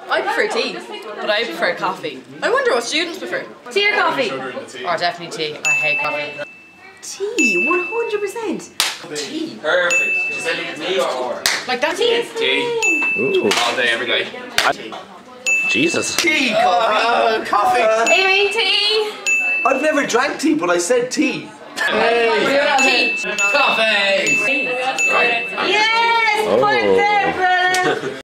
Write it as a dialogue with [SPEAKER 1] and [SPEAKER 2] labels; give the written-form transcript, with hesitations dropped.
[SPEAKER 1] I prefer tea, but I prefer coffee. I wonder what students prefer.
[SPEAKER 2] Tea or coffee?
[SPEAKER 1] Or definitely tea. I hate coffee.
[SPEAKER 2] Tea, 100%.
[SPEAKER 3] Tea. Perfect. Is that me or?
[SPEAKER 1] Like that tea?
[SPEAKER 3] Tea.
[SPEAKER 4] Ooh.
[SPEAKER 3] All day, every day.
[SPEAKER 4] Jesus.
[SPEAKER 5] Tea, coffee.
[SPEAKER 2] Amy, tea.
[SPEAKER 5] I've never drank tea, but I said tea.
[SPEAKER 1] Tea.
[SPEAKER 3] Coffee!
[SPEAKER 2] Yes,
[SPEAKER 4] Oh.
[SPEAKER 2] point there, brother.